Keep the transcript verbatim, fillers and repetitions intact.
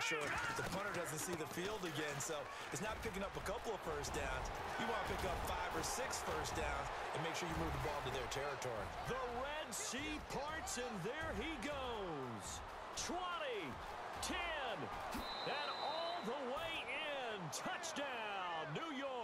make sure the punter doesn't see the field again. So it's not picking up a couple of first downs. You want to pick up five or six first downs and make sure you move the ball to their territory. The Red Sea parts, and there he goes. twenty, ten, and all the way in. Touchdown, New York.